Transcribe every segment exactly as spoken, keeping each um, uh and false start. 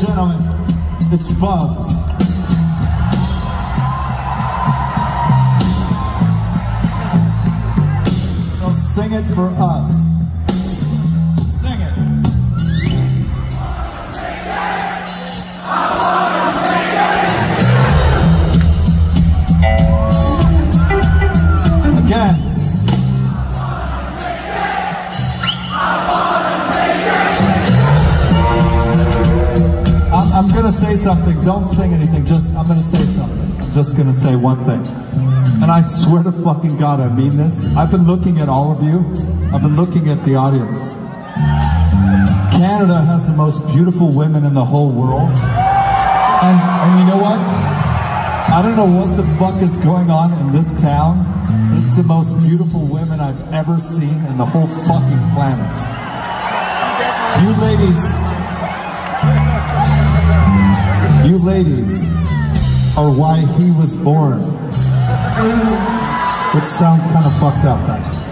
gentlemen, it's Bubs. So sing it for us. Sing it. Again. I'm gonna say something, don't sing anything, just, I'm gonna say something. I'm just gonna say one thing. And I swear to fucking God, I mean this. I've been looking at all of you. I've been looking at the audience. Canada has the most beautiful women in the whole world. And, and you know what? I don't know what the fuck is going on in this town, but it's the most beautiful women I've ever seen in the whole fucking planet. You ladies, You ladies are why he was born. Which sounds kind of fucked up, actually.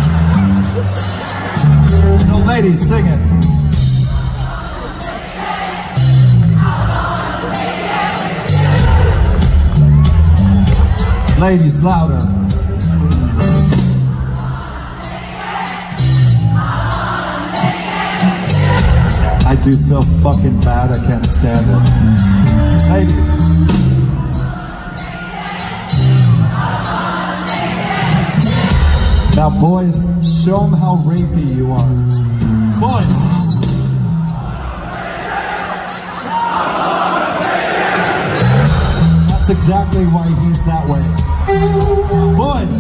So ladies, sing it. Ladies, louder. I do so fucking bad, I can't stand it. Ladies. Now boys, show them how rapey you are. Boys. That's exactly why he's that way. Boys.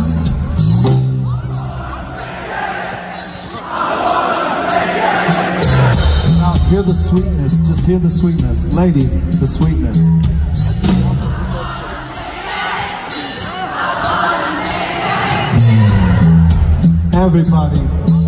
Hear the sweetness, just hear the sweetness. Ladies, the sweetness. Everybody.